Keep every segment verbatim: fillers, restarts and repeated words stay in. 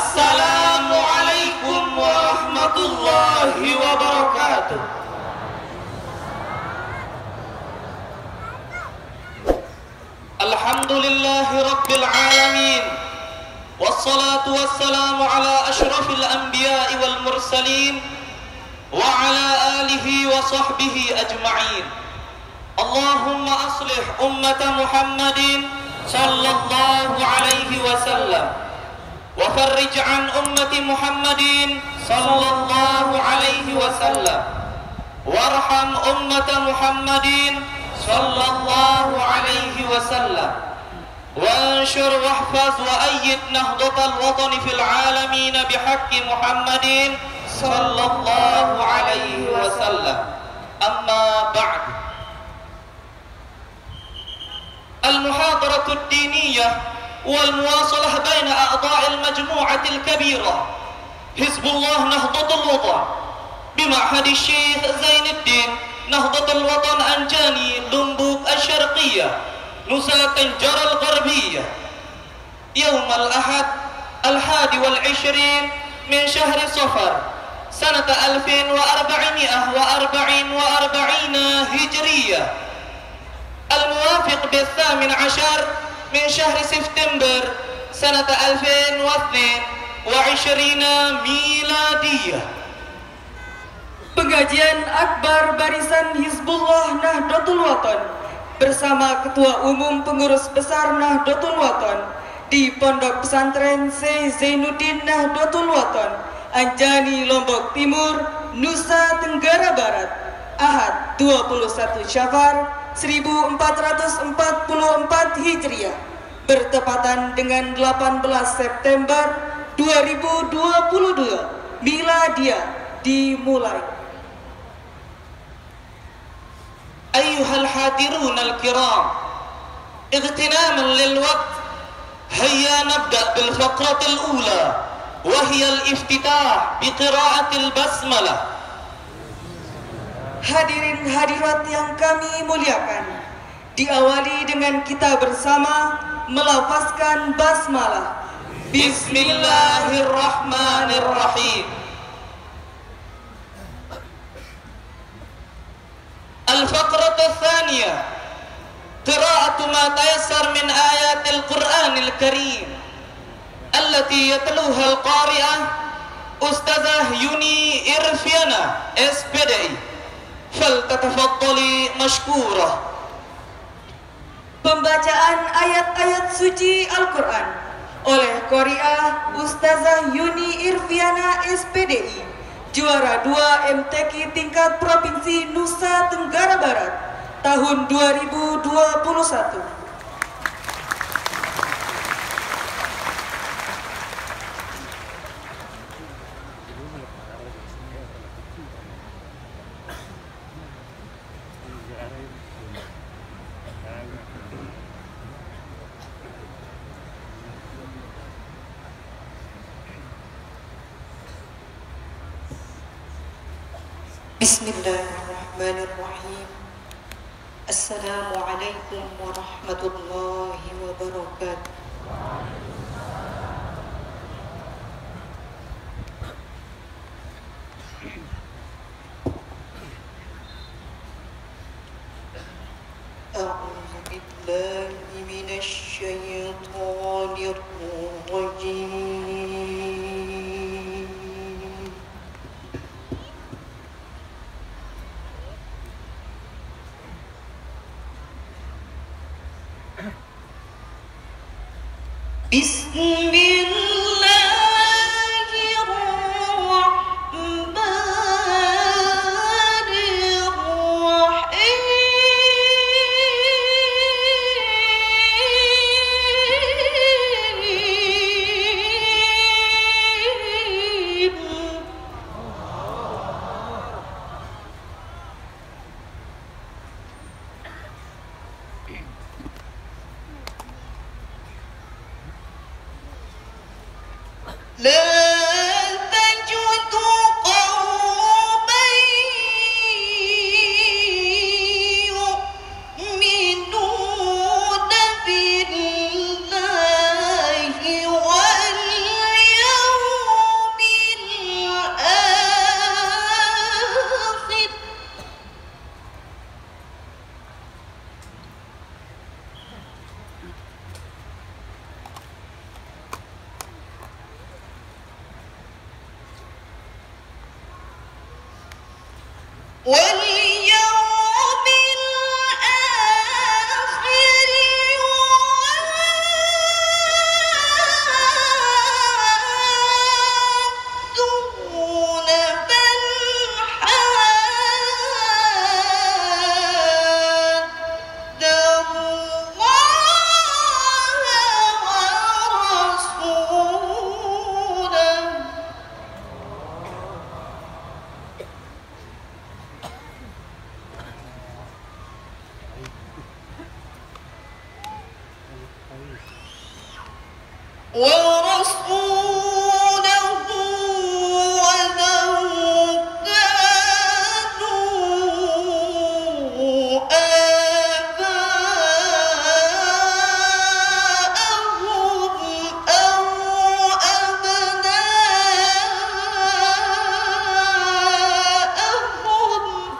Assalamualaikum warahmatullahi wabarakatuh. Alhamdulillahi rabbil alamin. Wassalatu wassalamu ala ashrafil anbiya'i wal mursalin wa ala alihi wa sahbihi ajma'in. Allahumma aslih ummata Muhammadin sallallahu alaihi wasallam wa farrij an ummati Muhammadin sallallahu alaihi wasallam warham ummata Muhammadin sallallahu alaihi wasallam وانشر واحفظ وأيد نهضة الوطن في العالمين بحق محمد صلى الله عليه وسلم. أما بعد، المحاضرة الدينية والمواصلة بين أعضاء المجموعة الكبيرة حزب الله نهضة الوطن بمعهد الشيخ زين الدين نهضة الوطن أنجاني لمبوك الشرقية نزهة الجرى الغربية يوم الأحد الحادي والعشرين من شهر صفر سنة ألف وأربعمائة وأربعين وأربعين هجرية الموافق بالثامن عشر من شهر سبتمبر سنة ألف واثنين وعشرين ميلادية. Pengajian Akbar Barisan Hizbullah Nahdlatul Watan bersama Ketua Umum Pengurus Besar Nahdlatul Watan di Pondok Pesantren Syekh Zainuddin Nahdlatul Watan, Anjani, Lombok Timur, Nusa Tenggara Barat, Ahad dua puluh satu Syawal seribu empat ratus empat puluh empat Hijriah bertepatan dengan delapan belas September dua ribu dua puluh dua Miladiah dimulai. أيها الحاضرون الكرام، اغتناما للوقت هيا نبدأ بالفقرة الأولى وهي الافتتاح بقراءة البسملة. Hadirin hadirat yang kami muliakan, diawali dengan kita bersama melafazkan basmalah. Bismillahirrahmanirrahim. الفقرة الثانية قراءة ما تيسر من آيات القرآن الكريم التي يتلوها القارئة أستاذة يوني إرفيانا إس بي دي، فلتتفضلي مشكورة. Pembacaan ayat-ayat suci Al-Quran oleh Qari'ah Ustazah Yuni Irfiana S P D I, juara dua M T Q tingkat Provinsi Nusa Tenggara Barat tahun dua ribu dua puluh satu. Bismillahirrahmanirrahim. Assalamualaikum warahmatullahi wabarakatuh. A'udzu billahi minasy syaithanir rajim. بالله واليوم واليوم الآخر يوادون من حاد الله ورسوله ورسوله ولو كانوا آباءهم أو أبناءهم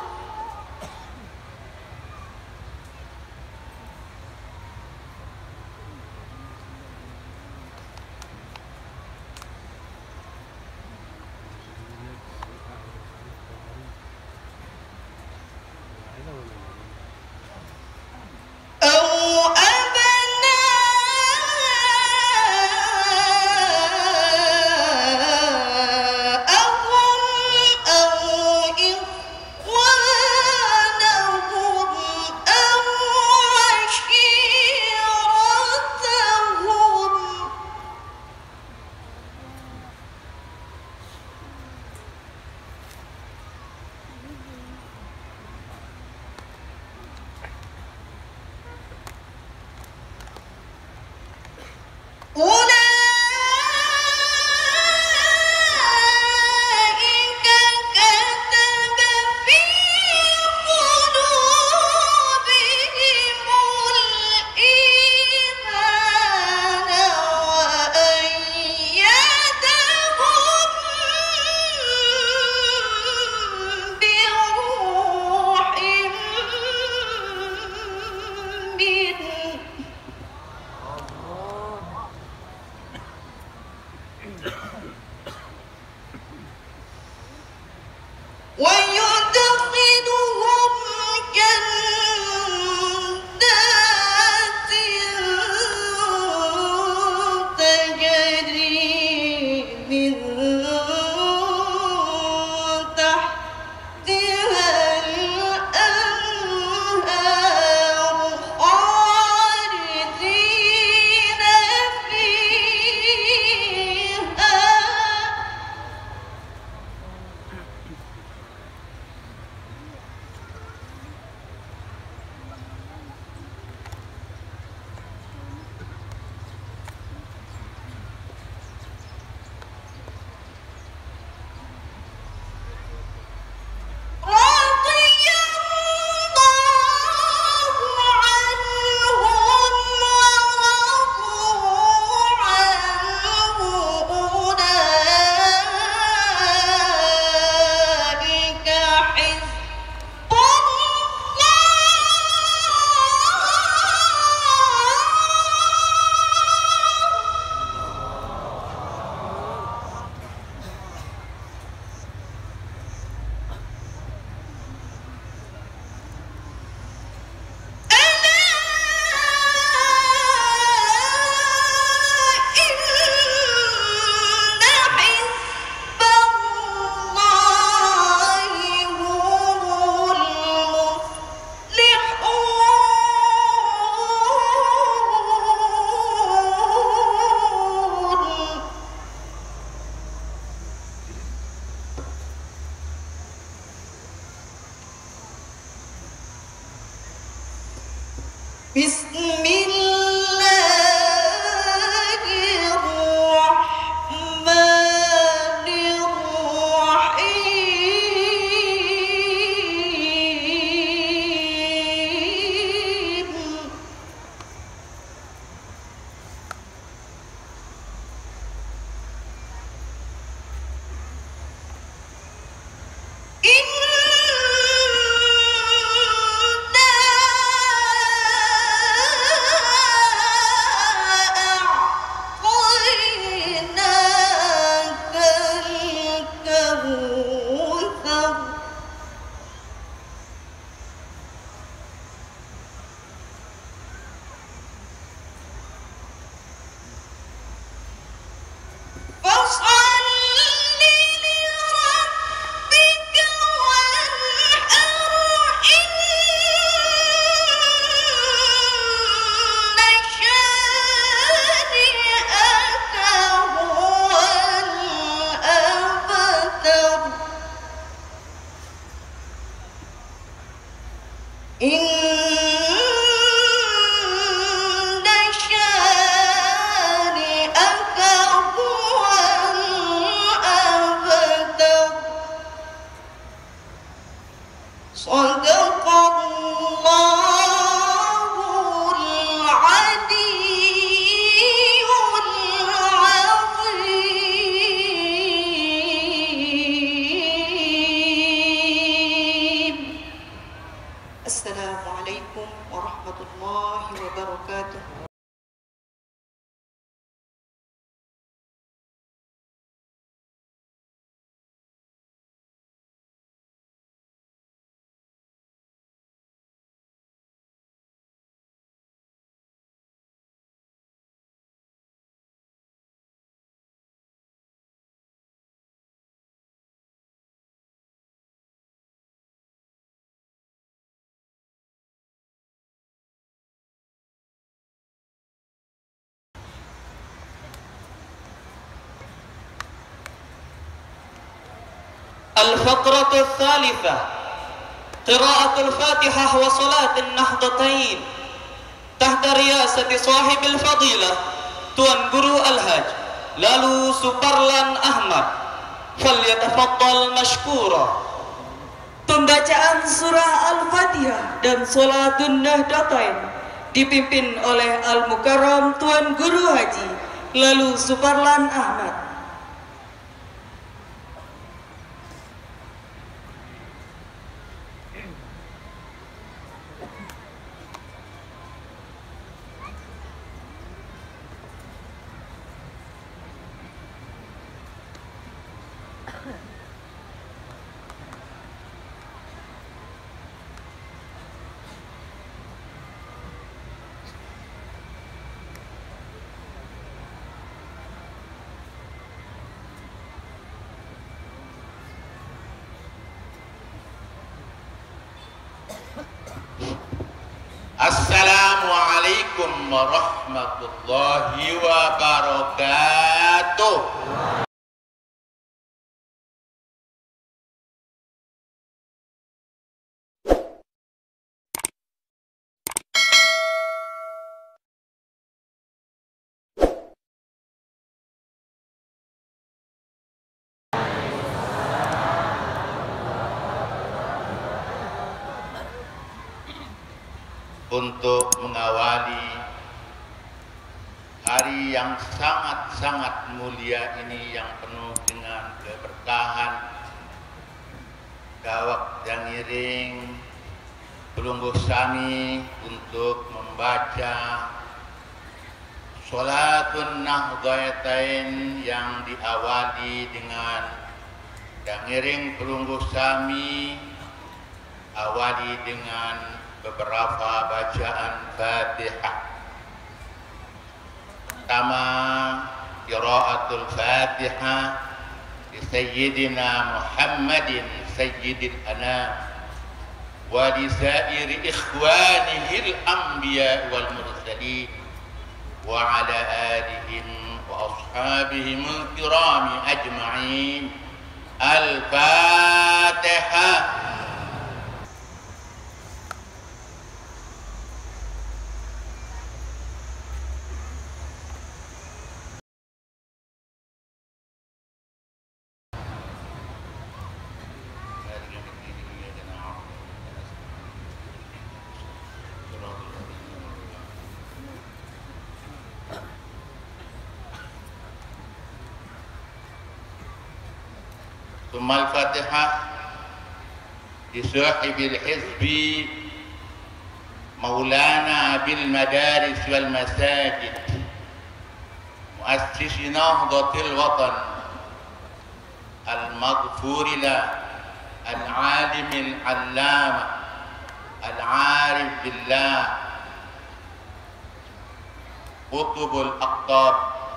الفقرة الثالثة قراءة الفاتحة وصلاة النهضتين تحت رياسة صاحب الفضيلة Tuan Guru Al-Haj Lalu Suparlan Ahmad. Falyatafaddal mashkura. Pembacaan surah Al-Fatihah dan Sholatun Nahdlatain dipimpin oleh Al-Mukarram Tuan Guru Haji Lalu Suparlan Ahmad. Assalamualaikum warahmatullahi wabarakatuh. Untuk mengawali hari yang sangat-sangat mulia ini yang penuh dengan keberkahan, Dawak Dangiring Pelungguh Sami untuk membaca Sholatun Nahdlatain yang diawali dengan Dangiring Pelungguh Sami awali dengan beberapa bacaan Fatihah. Pertama, qiraatul Fatihah li Sayyidina Muhammadin Sayyidil Anam wa li sairi ikhwanihil anbiya wal mursalin wa ala alihim wa ashabihim al-kirami ajma'in. Al-Fatihah. ثم الفاتحة لصاحب الحزب مولانا بالمدارس والمساجد مؤسس نهضة الوطن المغفور له العالم العلامة العارف بالله قطب الأقطاب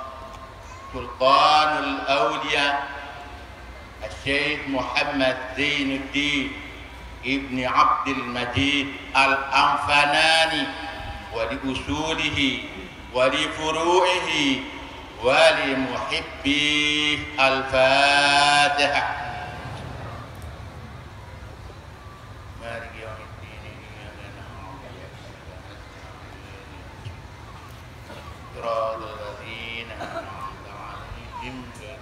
سلطان الأولياء الشيخ محمد زين الدين ابن عبد المجيد الأنفناني ولأصوله ولفروعه ولمحبيه. الفاتحة. مالك يوم الدين إياك نعبد صراط الذين أنعمت عليهم غير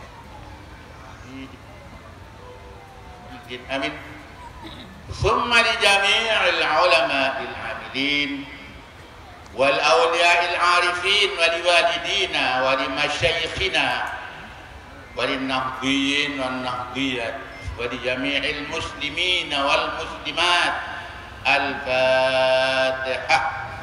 آمين. ثم لجميع العلماء العاملين والأولياء العارفين ولوالدينا ولمشايخنا وللنهضيين والنهضيات ولجميع المسلمين والمسلمات. الفاتحة.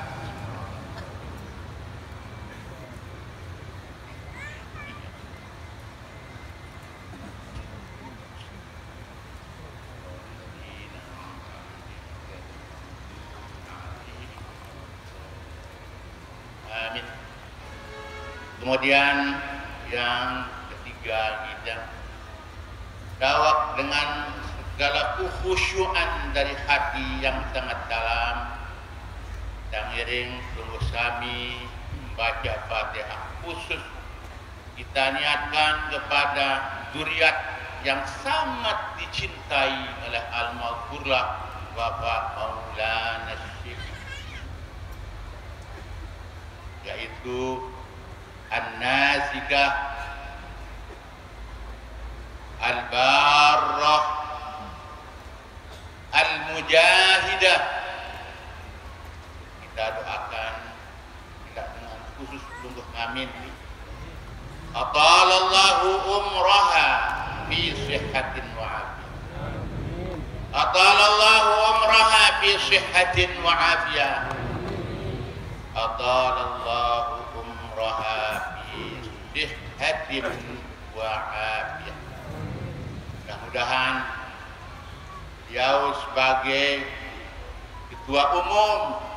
Amin. Kemudian yang ketiga kita dawak dengan segala kekhusyuan dari hati yang sangat dalam dan iring Pelungguh Sami membaca Fatihah khusus kita niatkan kepada zuriat yang sangat dicintai oleh Al-Maghfurlah Bapak Maulana Syekh, yaitu An-Nasikah Al-Barrah Al-Mujahidah. Kita doakan tidak dengan khusus untuk amin. Atalallahu umraha fi sihhatin wa afiyah. Atalallahu umraha fi sihhatin wa afiyah. Atalallahu umraha fi sihhatin wa afiyah. Mudah-mudahan beliau sebagai Ketua Umum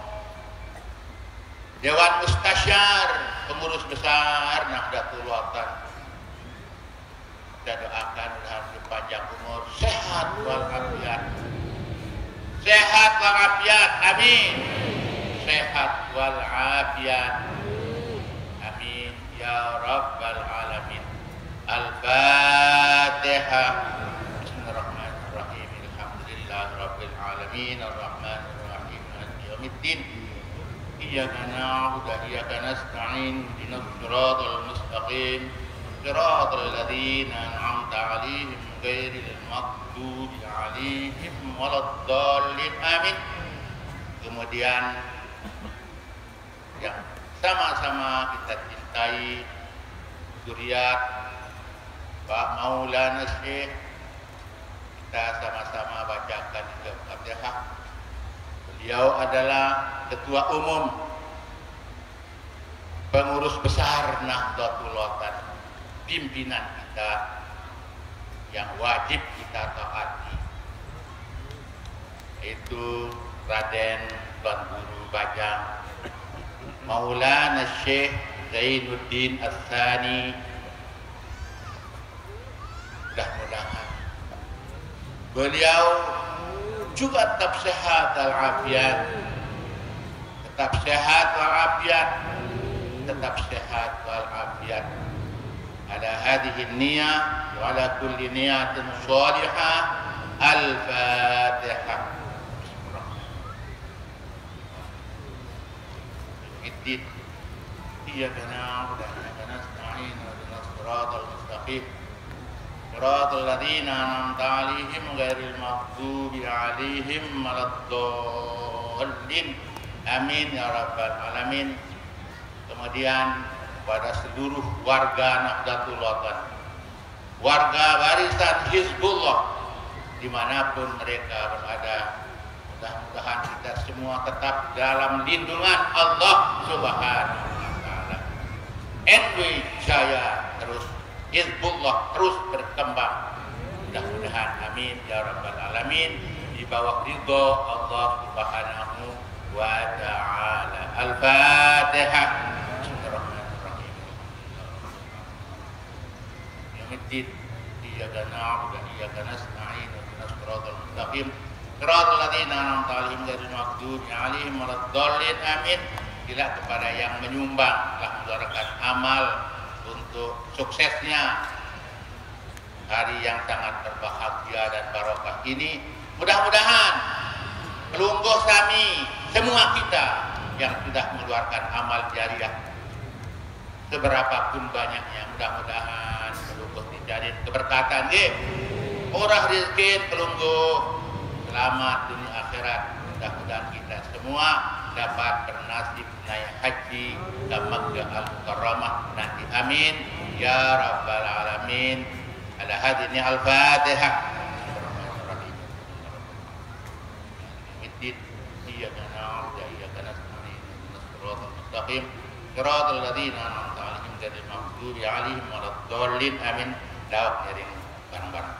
Dewan Mustasyar Pengurus Besar Nahdlatul Ulama, kita doakan mudah-mudahan panjang umur, sehat walafiat, sehat walafiat, amin, sehat walafiat, amin ya rabbal alamin. Al-Fatihah. Bismillahirrahmanirrahim. Alhamdulillahirabbil alamin arrahmanir rahim maliki yaumiddin. Iyyaka na'budu wa iyyaka nasta'in ihdinas siratal mustaqim siratal ladzina an'amta 'alaihim ghairil maghdubi 'alaihim waladdallin, amin. Kemudian yang sama-sama kita cintai zuriat Pak Maulana Syekh, kita sama-sama bacakan juga Fatihah. Beliau adalah Ketua Umum Pengurus Besar Nahdlatul Ulama, pimpinan kita yang wajib kita taati, yaitu Raden Tuan Guru Bajang Maulana Syekh Zainuddin As-Tsani. Mudah-mudahan beliau juga tetap sehat walafiat, tetap sehat walafiat, tetap sehat walafiat. Ada hadhihi niyah wa ala kulli niyatin shalihah. Al-Fatihah. Iddin iyyaka na'budu wa iyyaka nasta'in ihdinas siratal mustaqim siratal ladzina an'amta 'alaihim ghairil maghdubi 'alaihim waladdallin, amin ya rabbal alamin. Kemudian pada seluruh warga Nahdlatul Ulama, warga barisan Hizbullah dimanapun mereka berada, mudah-mudahan kita semua tetap dalam lindungan Allah Subhanahu wa taala. N W Jaya terus, Hizbullah terus berkembang, mudah-mudahan, amin ya rabbal alamin, di bawah ridho Allah Subhanahu wa taala. Al-Fatihah. Bismillahirrahmanirrahim. Yaumiddin iyyaka na'budu wa iyyaka nasta'in ihdinas siratal mustaqim siratal ladzina an'amta 'alaihim ghairil maghdubi 'alaihim waladdallin, amin. Bila kepada yang menyumbang telah mengeluarkan amal untuk suksesnya hari yang sangat berbahagia dan barokah ini, mudah-mudahan pelungguh kami semua kita yang sudah mengeluarkan amal jariah seberapapun banyaknya, mudah-mudahan pelungguh dijadiin keberkatan nggih, murah rezeki pelungguh, selamat dunia akhirat. Mudah-mudahan kita semua dapat bernasib naik haji ke Makkah Al-Mukarramah nanti, amin ya rabbal alamin. Ala hadini al-Fatihah. Bismillahirrahmanirrahim. Iddin iyyaka na'budu wa iyyaka nasta'in ihdinas siratal mustaqim siratal ladzina an'amta 'alaihim ghairil maghdubi 'alaihim waladdallin, amin. Daud ngiring bareng-bareng.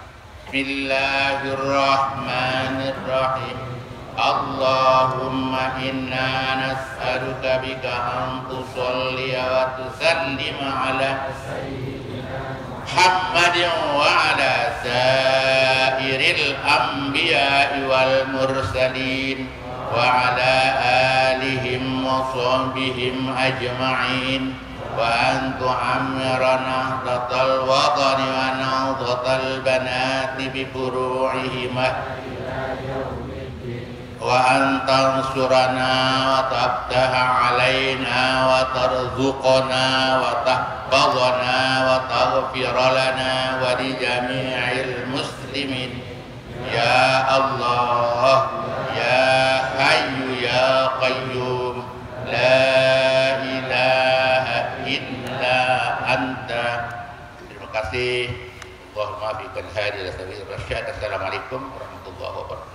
Bismillahirrahmanirrahim. Allahumma inna nas'aluka bika an tusalli wa tusallim ala Muhammadin wa ala sairil anbiya'i wal mursalin wa ala alihim wa sahbihim ajma'in وأن تعمر نهضة الوطن ونهضة البنات بفروعهما وأن تنصرنا وتفتح علينا وترزقنا وتحفظنا وتغفر لنا ولجميع المسلمين يا الله يا حي يا قيوم لا إله إلا أنت. Terima kasih. Allahumma biqan hadi ila sabil rasyad. Assalamualaikum warahmatullahi wabarakatuh.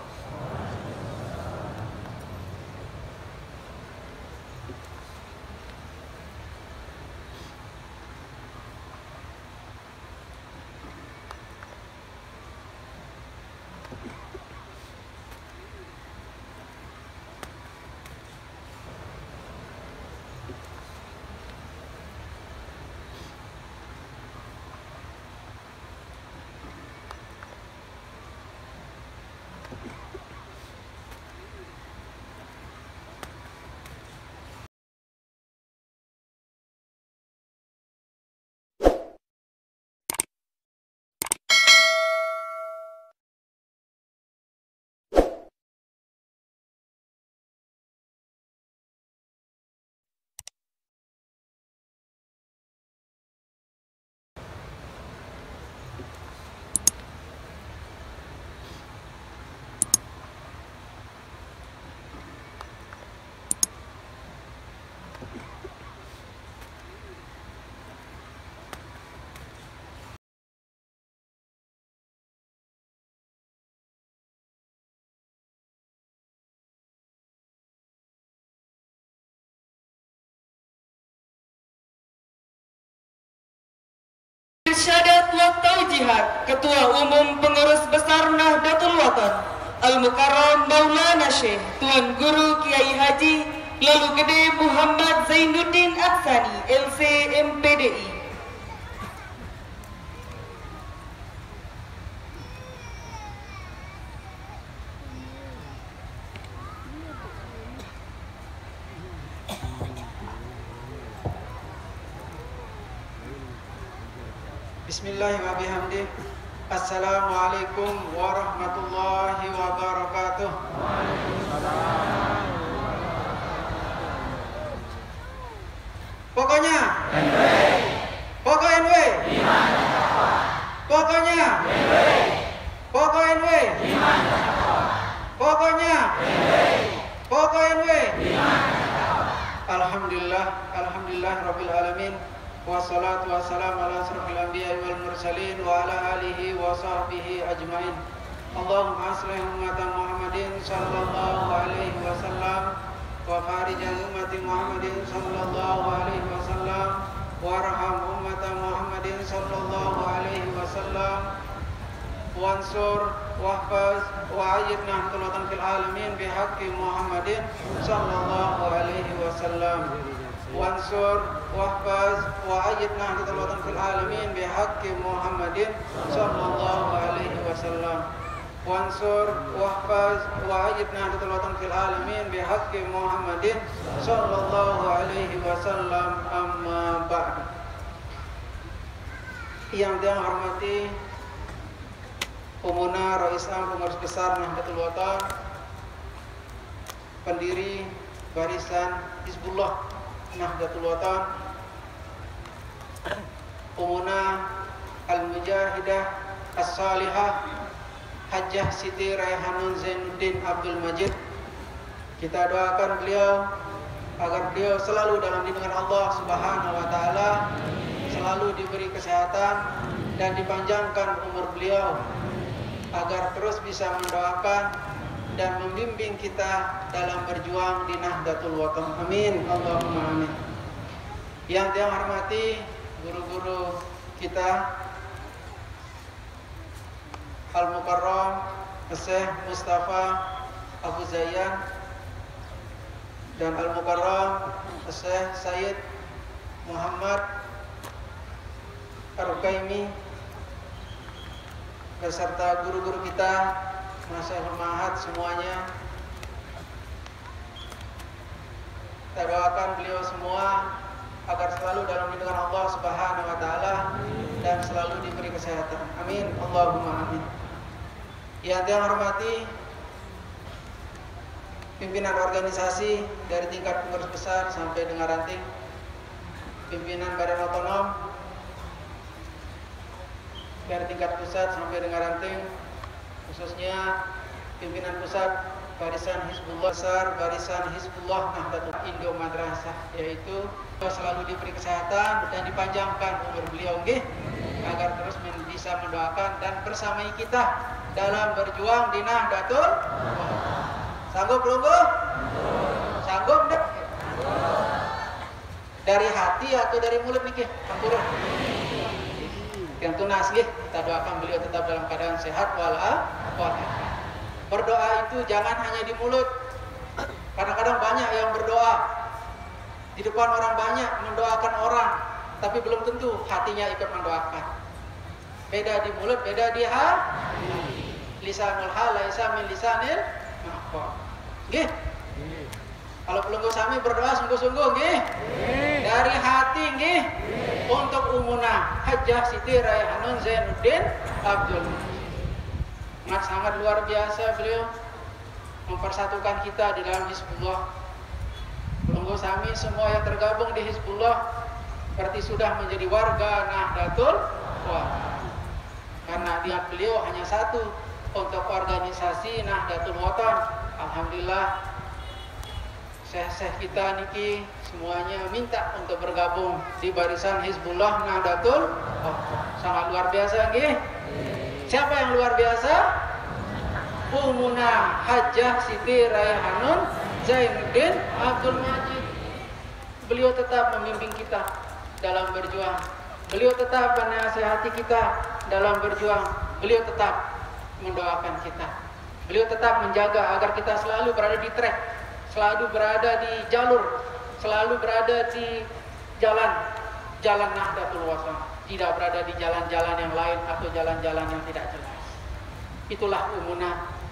Irsyadat wa Taujihat Ketua Umum Pengurus Besar Nahdlatul Watan Al-Mukarram Maulana Syekh Tuan Guru Kiai Haji Lalu Gede Muhammad Zainuddin Aksani L C M P D I. Bismillahirrahmanirrahim. Assalamualaikum warahmatullahi wabarakatuh. Pokoknya Pokok N W Pokoknya Pokok N W Pokoknya Pokok N W. Alhamdulillah Alhamdulillah Rabbil Alamin. Wassalatu wassalamu ala asrofil anbiya wal mursalin wa ala alihi wa sahbihi ajmain. Allahumma aslih ummata Muhammadin sallallahu alaihi wasallam wa farijan ummati Muhammadin sallallahu alaihi wasallam warham ummata Muhammadin sallallahu alaihi wasallam wansur wahfaz wa ayyidna nahdlatul fil alamin bihaqqi Muhammadin sallallahu alaihi wasallam wansur wahfaz wa ayyidna nahdlatul fil alamin bihaqqi Muhammadin sallallahu alaihi wasallam wansur wahfaz wa ayyidna nahdlatul fil alamin bihaqqi Muhammadin sallallahu alaihi wasallam. Amma ba'd. Yang dia hormati Umuna Rais Am Pengurus Besar Nahdlatul Watan, pendiri Barisan Hizbullah Nahdlatul Watan, Umuna Al-Mujahidah As-Salihah Hajjah Siti Raihanun Zainuddin Abdul Majid. Kita doakan beliau agar beliau selalu dalam lindungan Allah Subhanahu wa taala, selalu diberi kesehatan dan dipanjangkan umur beliau, agar terus bisa mendoakan dan membimbing kita dalam berjuang di Nahdlatul Watan. Amin. Allahumma amin. Yang saya hormati guru-guru kita, Al-Mukarram Syekh Mustafa Abu Zayyan dan Al-Mukarram Syekh Sayyid Muhammad Ar-Rukaimi beserta guru-guru kita, Masyaikh Mahat semuanya. Kita doakan beliau semua agar selalu dalam lindungan Allah Subhanahu wa taala dan selalu diberi kesehatan. Amin. Allahumma amin. Yang saya hormati pimpinan organisasi dari tingkat pengurus besar sampai dengan ranting, pimpinan badan otonom dari tingkat pusat sampai dengan ranting, khususnya pimpinan pusat barisan Hizbullah besar, barisan Hizbullah Nahdlatul Indo Madrasah, yaitu selalu diberi kesehatan dan dipanjangkan umur beliau nggih, agar terus bisa mendoakan dan bersamai kita dalam berjuang di Nahdlatul. Sanggup belum bu? Sanggup deh? Dari hati atau dari mulut nih? Ampura. Yang tunas nggih, kita doakan beliau tetap dalam keadaan sehat walafiat. Berdoa itu jangan hanya di mulut. Kadang-kadang banyak yang berdoa di depan orang banyak mendoakan orang, tapi belum tentu hatinya ikut mendoakan. Beda di mulut, beda di hati. Lisanul hal laisa min lisanil maqal. Nggih. Kalau pelunggu sami berdoa sungguh-sungguh nggih. Dari hati nggih. Untuk Umunah Hajjah Siti Raihanun Zainuddin Abdul Majid. Sangat luar biasa beliau mempersatukan kita di dalam Hizbullah. Pelunggu sami semua yang tergabung di Hizbullah berarti sudah menjadi warga Nahdlatul Watan. Karena niat beliau hanya satu, untuk organisasi Nahdlatul Watan. Alhamdulillah syekh-syekh kita niki semuanya minta untuk bergabung di barisan Hizbullah Nahdlatul Watan. Sangat luar biasa nggih. Siapa yang luar biasa? Umunah Hajjah Siti Raihanun Zainuddin Abdul Majid. Beliau tetap membimbing kita dalam berjuang. Beliau tetap menasihati kita dalam berjuang. Beliau tetap mendoakan kita. Beliau tetap menjaga agar kita selalu berada di track, selalu berada di jalur, selalu berada di jalan jalan Nahdlatul Watan, tidak berada di jalan-jalan yang lain atau jalan-jalan yang tidak jelas. Itulah Umunah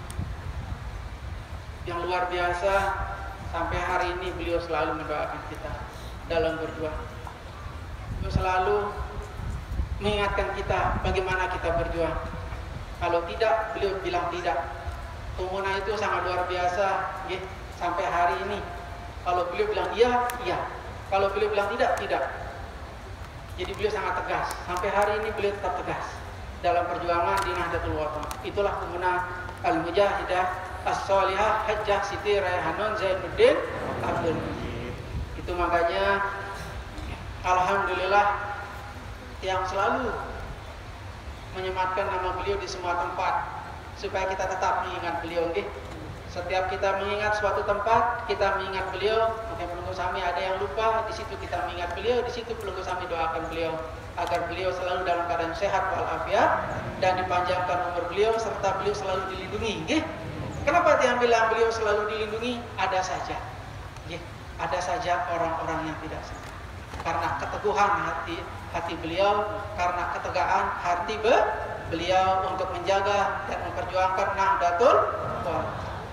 yang luar biasa. Sampai hari ini beliau selalu mendoakan kita dalam berjuang. Beliau selalu mengingatkan kita bagaimana kita berjuang. Kalau tidak, beliau bilang tidak. Umunah itu sangat luar biasa, ya, sampai hari ini. Kalau beliau bilang iya, iya. Kalau beliau bilang tidak, tidak. Jadi beliau sangat tegas. Sampai hari ini beliau tetap tegas dalam perjuangan di Nahdlatul Watan. Itulah Umunah Al-Mujahidah As-Salihah Hajjah Siti Raihanun Zainuddin Abdul Majid. Itu makanya alhamdulillah yang selalu menyematkan nama beliau di semua tempat supaya kita tetap mengingat beliau nggih. Setiap kita mengingat suatu tempat, kita mengingat beliau. Mungkin pelunggu sami ada yang lupa, di situ kita mengingat beliau, di situ pelunggu sami doakan beliau agar beliau selalu dalam keadaan sehat walafiat dan dipanjangkan umur beliau serta beliau selalu dilindungi nggih. Kenapa yang bilang beliau selalu dilindungi? Ada saja, nggih. Ada saja orang-orang yang tidak suka. Karena keteguhan hati hati beliau, karena ketegaan hati be, beliau untuk menjaga dan memperjuangkan Nahdlatul Watan.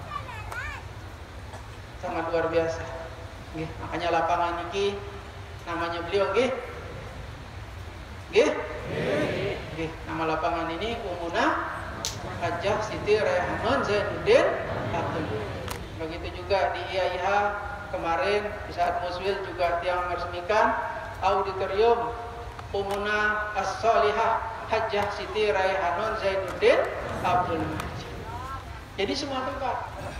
Sangat luar biasa. Nggih, makanya lapangan ini namanya beliau nggih. Nggih? Nggih, nama lapangan ini Umunah Hajjah Siti Raihanun Zainuddin Abdul Majid. Begitu juga di I A I H kemarin di saat Muswil juga yang meresmikan auditorium Umunah As-Salihah Hajjah Siti Raihanun Zainuddin Abdul Majid. Jadi semua tempat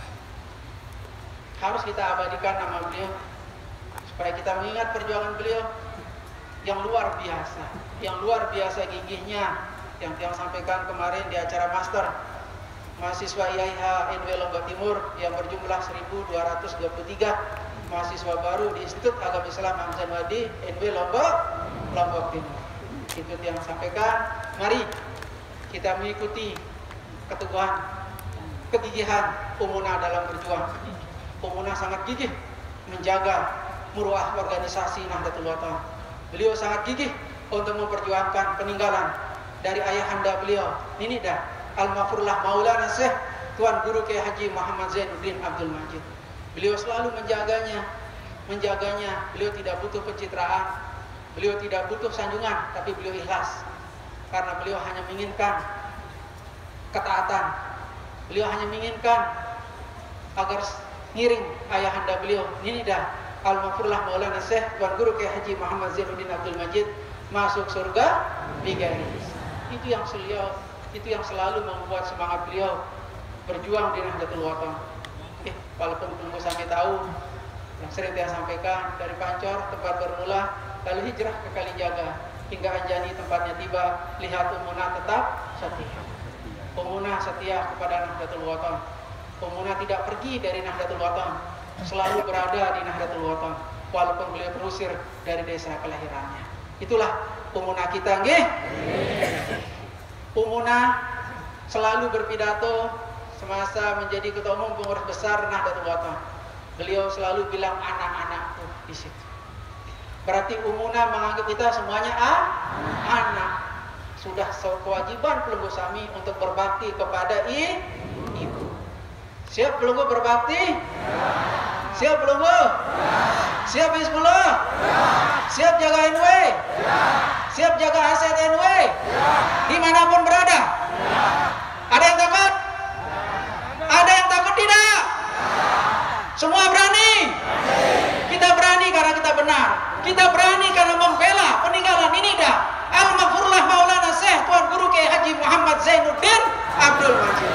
harus kita abadikan nama beliau supaya kita mengingat perjuangan beliau yang luar biasa, yang luar biasa gigihnya yang yang sampaikan kemarin di acara master mahasiswa I A I H N W Lombok Timur yang berjumlah seribu dua ratus dua puluh tiga mahasiswa baru di Institut Agama Islam Hamzah Wadi N W Lombok Lombok Timur. Itu yang sampaikan, mari kita mengikuti keteguhan, kegigihan Umunah dalam berjuang. Umunah sangat gigih menjaga muruah organisasi Nahdlatul Watan. Beliau sangat gigih untuk memperjuangkan peninggalan dari ayahanda beliau, Nini dah Al-Mafrullah Maulana Syekh Tuan Guru Kiai Haji Muhammad Zainuddin Abdul Majid. Beliau selalu menjaganya menjaganya. Beliau tidak butuh pencitraan, beliau tidak butuh sanjungan, tapi beliau ikhlas karena beliau hanya menginginkan ketaatan. Beliau hanya menginginkan agar ngiring ayahanda beliau, ini dah Al-Mafurlah Maulana Syekh Tuan Guru Kiai Haji Muhammad Zainuddin Abdul Majid masuk surga bigari. Itu yang beliau, itu yang selalu membuat semangat beliau berjuang di Nahdlatul Wathon. Eh, walaupun belum sampai tahu, yang sering saya sampaikan dari Pancor tempat bermula, lalu hijrah ke Kalijaga hingga Anjani tempatnya tiba, lihat Umunah tetap setia. Umunah setia kepada Nahdlatul Wathon. Umunah tidak pergi dari Nahdlatul Wathon, selalu berada di Nahdlatul Wathon walaupun beliau terusir dari desa kelahirannya. Itulah Umunah kita, nggih. Umunah selalu berpidato semasa menjadi ketua umum pengurus besar Nahdlatul Wathon. Beliau selalu bilang anak-anakku di situ. Berarti Umunah menganggap kita semuanya ah, anak. Sudah kewajiban pelunggu Sami untuk berbakti kepada i, ibu. Siap pelunggu berbakti? Siap pelunggu? Siap Hizbullah? Siap jaga N W? Siap jaga aset N W? Dimanapun berada? Ada yang takut? Ada yang takut tidak? Semua berani? Kita berani karena kita benar. Kita berani karena membela peninggalan ini dah Al-Mafurlah Maulana Syekh Tuan Guru Kiai Haji Muhammad Zainuddin Abdul Majid.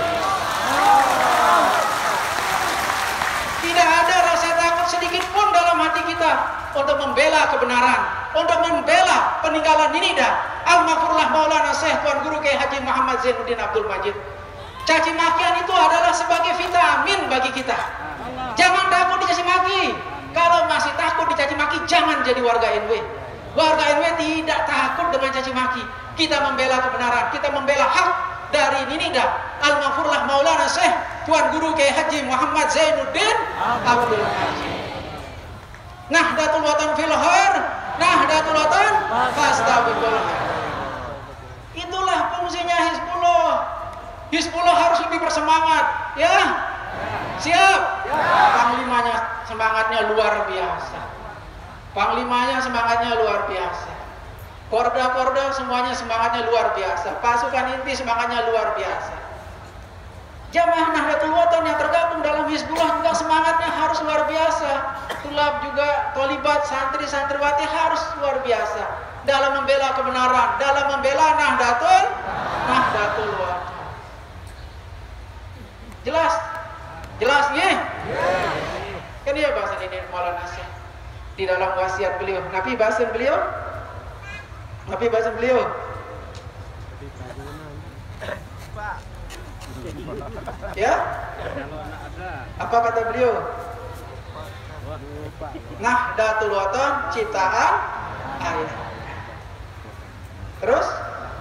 Tidak ada rasa takut sedikit pun dalam hati kita untuk membela kebenaran, untuk membela peninggalan ini dah Al-Mafurlah Maulana Syekh Tuan Guru Kiai Haji Muhammad Zainuddin Abdul Majid. Caci makian itu adalah sebagai vitamin bagi kita. Jangan takut dicaci maki. Kalau masih takut dicaci maki, jangan jadi warga N W. Warga N W tidak takut dengan caci maki. Kita membela kebenaran, kita membela hak dari Ninida Al-Mafurlah Maulana Syekh Tuan Guru Kiai Haji Muhammad Zainuddin Abdul Majid. Nahdlatul Wathon fil khair, Nahdlatul Wathon fastabiqul khair. Itulah fungsinya Hizbullah. Hizbullah harus lebih bersemangat, ya. Siap? Panglimanya semangatnya luar biasa. Panglimanya semangatnya luar biasa. Korda-korda semuanya semangatnya luar biasa. Pasukan inti semangatnya luar biasa. Jamaah Nahdlatul Wathon yang tergabung dalam Hizbullah juga semangatnya harus luar biasa. Tulab juga, tolibat, santri, santriwati harus luar biasa dalam membela kebenaran, dalam membela Nahdlatul Nahdlatul Wathon. Jelas? Jelas ya? Kan dia bahasa ini Maulana Syekh di dalam wasiat beliau. Nabi bahasa beliau? Nabi bahasa beliau? Ya? Apa kata beliau? Nahdlatul Wathon ciptaan ayah. Terus?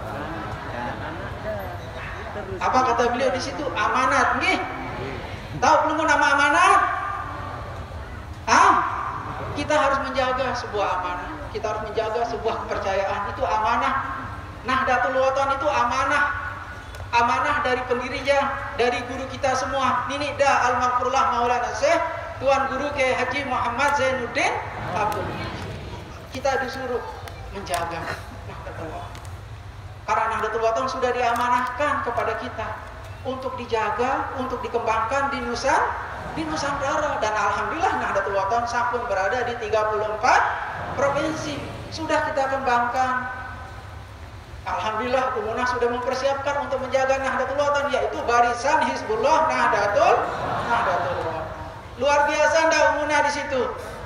Apa kata beliau di situ? Amanat, nggih. Tahu belum nama amanat? Ah, kita harus menjaga sebuah amanah. Kita harus menjaga sebuah kepercayaan. Itu amanah. Nahdlatul Wathon itu amanah. Amanah dari pendirinya, dari guru kita semua. Ninida Al-Mafurlah Maulana Syekh Tuan Guru Kiai Haji Muhammad Zainuddin Abdul Majid. Kita disuruh menjaga Nahdlatul Wathon. Karena Nahdlatul Wathon sudah diamanahkan kepada kita untuk dijaga, untuk dikembangkan di Nusan, di Nusantara. Dan alhamdulillah Nahdlatul Wathon sampun berada di tiga puluh empat provinsi. Sudah kita kembangkan. Alhamdulillah Umunah sudah mempersiapkan untuk menjaga Nahdlatul Wathon, yaitu barisan Hizbullah Nahdlatul Nahdlatul Wathon. Luar biasa ndak Umunah di situ.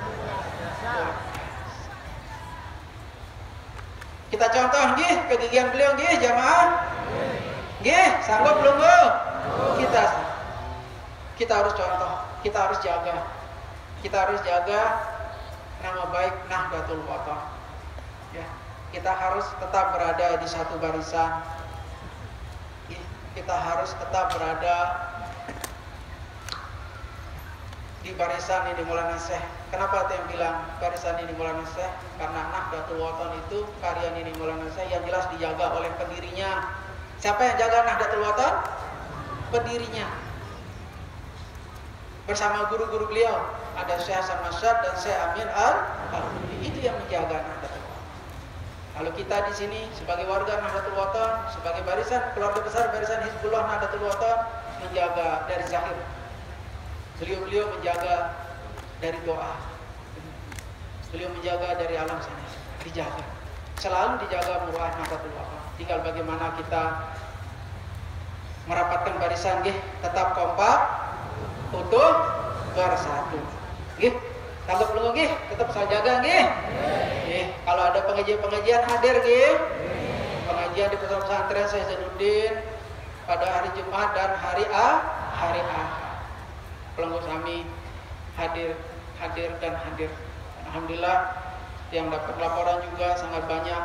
Kita contoh nggih kegigihan beliau nggih jamaah. Nggih, sanggup belum Bu? Kita kita harus contoh, kita harus jaga. Kita harus jaga nama baik Nahdlatul Wathon. Ya, kita harus tetap berada di satu barisan. Kita harus tetap berada di barisan ini Maulana Syekh. Kenapa ada yang bilang barisan ini Maulana Syekh? Karena Nahdlatul Wathon itu karya ini Maulana Syekh yang jelas dijaga oleh pendirinya. Siapa yang jaga Nahdlatul Wathon? Pendirinya. Bersama guru-guru beliau. ada Syekh Hasan Masyad dan Syekh Amin Al-Hudi. Itu yang menjaga Nahdlatul Wathon. Kalau kita di sini sebagai warga Nahdlatul Wathon, sebagai barisan keluarga besar barisan Hizbullah Nahdlatul Wathon, menjaga dari zahir. Beliau-beliau menjaga dari doa. Beliau menjaga dari alam sana. Dijaga. Selalu dijaga muruah Nahdlatul Wathon. Tinggal bagaimana kita merapatkan barisan, nggih, tetap kompak, utuh, bersatu. Nggih, tanggap lu nggih, tetap saya jaga nggih. Nggih, kalau ada pengajian-pengajian hadir nggih. Pengajian di pesantren Syekh Zainuddin pada hari Jumat dan hari A, hari Ahad. Pelenggus kami hadir, hadir dan hadir. Alhamdulillah yang dapat laporan juga sangat banyak.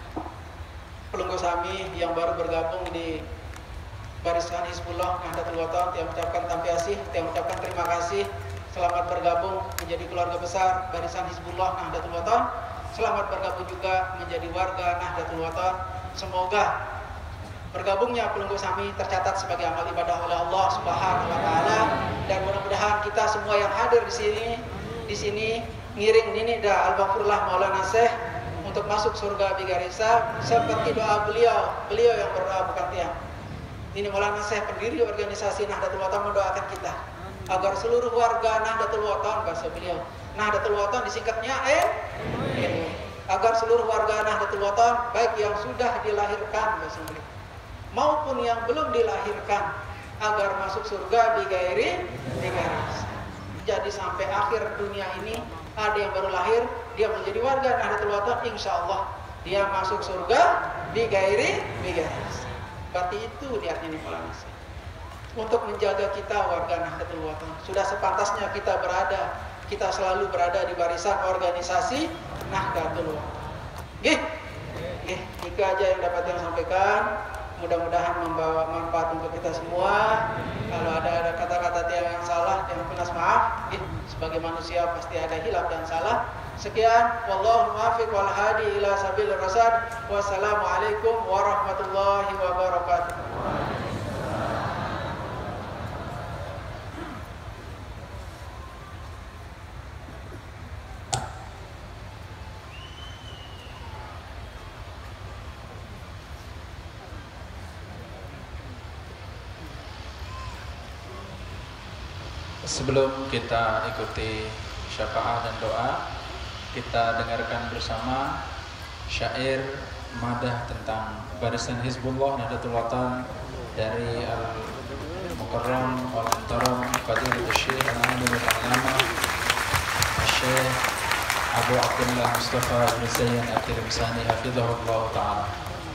Pelenggus kami yang baru bergabung di barisan Hizbullah Nahdlatul Wathon, yang mengucapkan tampiasih, yang mengucapkan terima kasih. Selamat bergabung menjadi keluarga besar barisan Hizbullah Nahdlatul Wathon. Selamat bergabung juga menjadi warga Nahdlatul Wathon. Semoga bergabungnya pelenggus kami tercatat sebagai amal ibadah oleh Allah Subhanahu wa taala, dan mudah-mudahan kita semua yang hadir di sini di sini ngiring ini dah al-Baqurullah Maulana Syekh untuk masuk surga bigarisa seperti doa beliau. Beliau yang berdoa bukan tiang. Ini Maulana Syekh pendiri organisasi Nahdlatul Wathon mendoakan kita agar seluruh warga Nahdlatul Wathon, bahasa beliau Nahdlatul Wathon disingkatnya N N W, agar seluruh warga Nahdlatul Wathon baik yang sudah dilahirkan bahasa beliau maupun yang belum dilahirkan agar masuk surga bigairi bigaris. Jadi sampai akhir dunia ini ada yang baru lahir dia menjadi warga Nahdlatul Wathon, insya Allah dia masuk surga bigairi bigaris. Berarti itu niatnya nih Maulana Syekh untuk menjaga kita warga Nahdlatul Wathon. Sudah sepantasnya kita berada, kita selalu berada di barisan organisasi Nahdlatul Wathon. Nggih. Nggih, itu aja yang dapat yang sampaikan. Mudah-mudahan membawa manfaat untuk kita semua. Kalau ada ada kata-kata yang salah, yang penas maaf. Nggih, sebagai manusia pasti ada hilaf dan salah. Sekian, wallahu muwaffiq wal hadi ila sabilir rasyad. Wassalamualaikum warahmatullahi wabarakatuh. Sebelum kita ikuti syafaat dan doa, kita dengarkan bersama syair madah tentang barisan Hizbullah Nahdlatul Wathon dari Al-Mukarram wal-Muhtaram Fadilatul Syekh Al-Alim Al-Allamah Syekh Abu Abdullah Mustafa bin Zain At-Tirmizani hafizahullah ta'ala.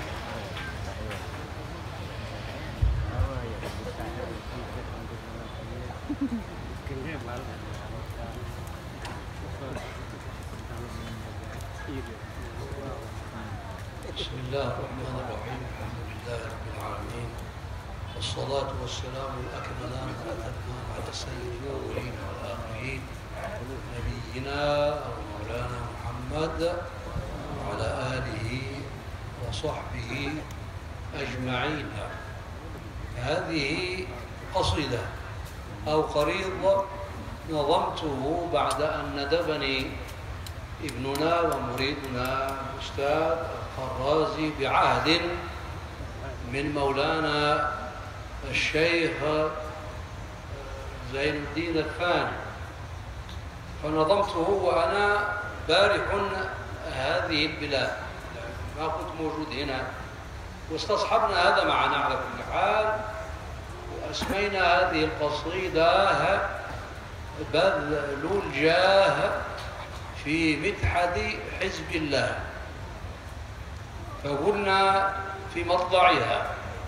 بسم الله الرحمن الرحيم. الحمد لله رب العالمين، والصلاة والسلام الأكملان الأتمان على سيد الأولين والآخرين نبينا ومولانا محمد وعلى آله وصحبه أجمعين. هذه قصيدة أو قريض نظمته بعد أن ندبني ابننا ومريدنا الأستاذ الخرازي بعهد من مولانا الشيخ زين الدين الفاني، فنظمته وأنا بارح هذه البلاد، ما كنت موجود هنا، واستصحبنا هذا معنا على كل حال، وأسمينا هذه القصيدة بذل الجاه في مدحض حزب الله، فقلنا في مطلعها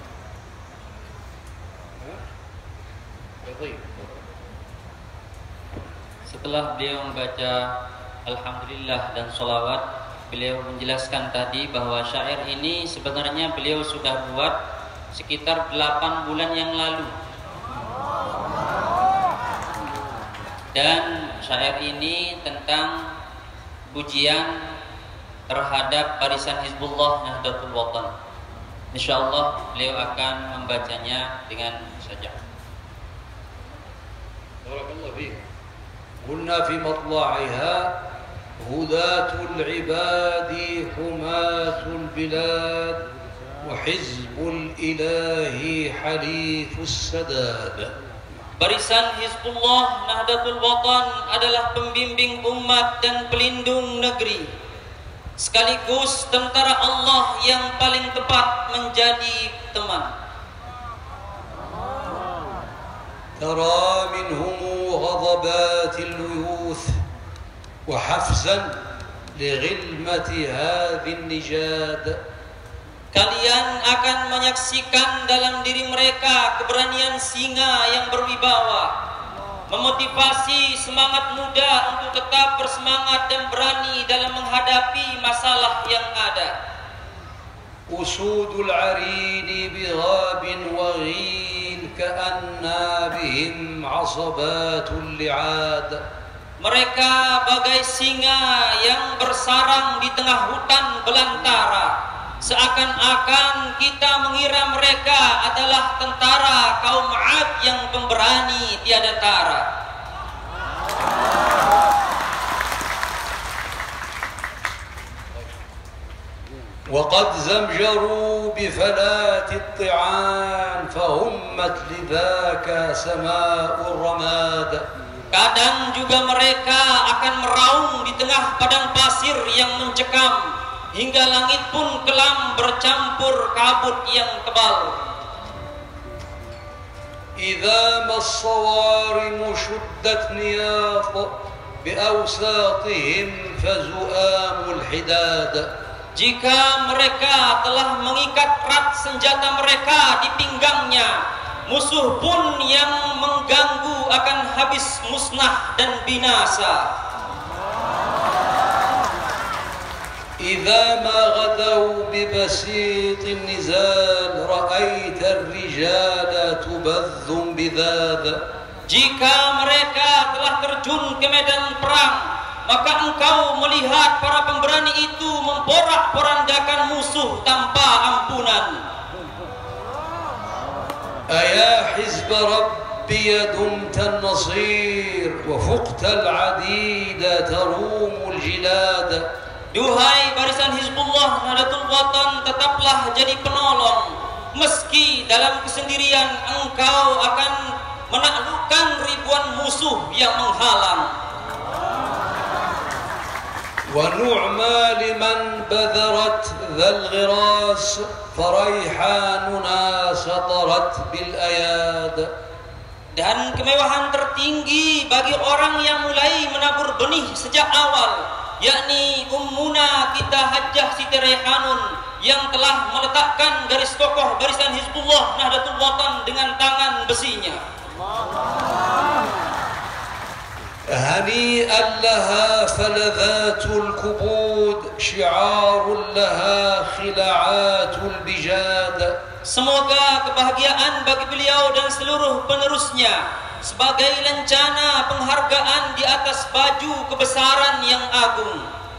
Setelah beliau membaca Alhamdulillah dan sholawat, beliau menjelaskan tadi bahwa syair ini sebenarnya beliau sudah buat sekitar delapan bulan yang lalu. Dan syair ini tentang pujian terhadap barisan Hizbullah Nahdlatul Wathon. Insyaallah beliau akan membacanya dengan saja. بارك الله فيك. قلنا في مطلعها هداة العباد حماة البلاد وحزب الإله حليف السداد. Barisan Hizbullah Nahdlatul Watan adalah pembimbing umat dan pelindung negeri, sekaligus tentara Allah yang paling tepat menjadi teman. ترى منهم غضبات الليوث وحفزا لغلمة هذه النجاد. Kalian akan menyaksikan dalam diri mereka keberanian singa yang berwibawa, memotivasi semangat muda untuk tetap bersemangat dan berani dalam menghadapi masalah yang ada. أسود العرين بغاب وغيل كأن بهم عصبات اللعاد. Mereka bagai singa yang bersarang di tengah hutan belantara, seakan-akan kita mengira mereka adalah tentara kaum 'Ad yang pemberani tiada tara. وقد زمجروا بفلات الطعان فهمت لذاك سماء الرماد. Kadang juga mereka akan meraung di tengah padang pasir yang mencekam, hingga langit pun kelam bercampur kabut yang tebal. إذا ما الصوارم شدت نياط بأوساطهم فزؤام الحداد. Jika mereka telah mengikat erat senjata mereka di pinggangnya, musuh pun yang mengganggu akan habis musnah dan binasa. إذا ما غدوا ببسيط النزال رأيت الرجال تبذ بذاذ. Jika mereka telah terjun ke medan perang, maka engkau melihat para pemberani itu memporak-porandakan musuh tanpa ampunan. أيا حزب ربي دمت النصير وفقت العديد تروم الجلاد. Duhai barisan Hizbullah Nahdlatul Watan, tetaplah jadi penolong, meski dalam kesendirian engkau akan menaklukkan ribuan musuh yang menghalang. ونعمى لمن بذرت ذا الغراس فريحاننا سطرت بالأياد. Dan kemewahan tertinggi bagi orang yang mulai menabur benih sejak awal, yakni Ummuna kita Hajjah Siti Raihanun yang telah meletakkan garis kokoh barisan Hizbullah Nahdlatul Watan dengan tangan besinya. هنيئا لها فلذات الكبود شعار لها خلعات البجاد. Semoga kebahagiaan bagi beliau dan seluruh penerusnya sebagai lencana penghargaan di atas baju kebesaran yang agung.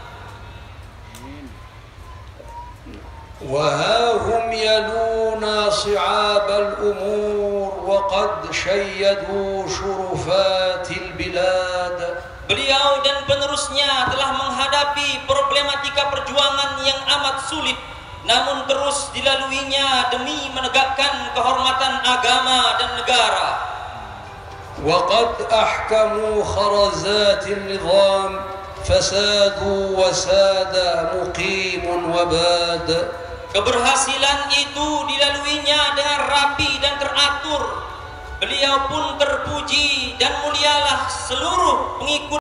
وها هم يلون صعاب الأمور وقد شيدوا شرفات البلاد. Beliau dan penerusnya telah menghadapi problematika perjuangan yang amat sulit, namun terus dilaluinya demi menegakkan kehormatan agama dan negara. وقد أحكموا خرزات النظام فسادوا وساد مقيم وباد. Keberhasilan itu dilaluinya dengan rapi dan teratur. Beliau pun terpuji dan mulialah seluruh pengikut